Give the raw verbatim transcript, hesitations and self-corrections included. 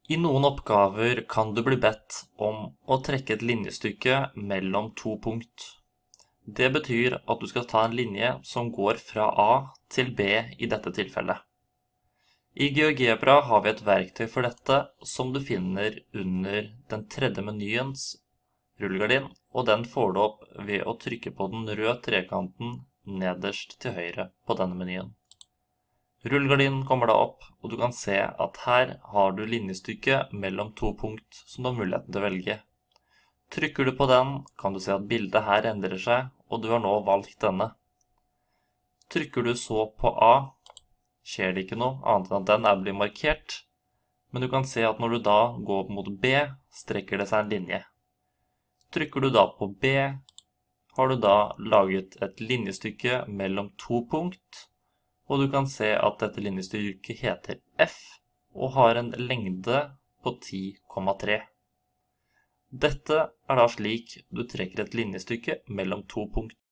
I noen oppgaver kan du bli bedt om å trekke et linjestykke mellom to punkt. Det betyr at du skal ta en linje som går fra A til B i dette tilfellet. I GeoGebra har vi et verktøy for dette som du finner under den tredje menyens rullegardin, og den får du opp ved å trykke på den røde trekanten nederst til høyre på denne menyen. Rullegardinen kommer da opp, og du kan se at her har du linjestykket mellom to punkt som du har muligheten til å velge. Trykker du på den, kan du se at bildet her endrer seg, og du har nå valgt denne. Trykker du så på A, skjer det ikke noe annet enn at den er blitt markert, men du kan se at når du da går mot B, strekker det seg en linje. Trykker du da på B, har du da laget et linjestykke mellom to punkt, og du kan se at dette linjestykket heter F og har en lengde på ti komma tre. Dette er da slik du trekker et linjestykke mellom to punkt.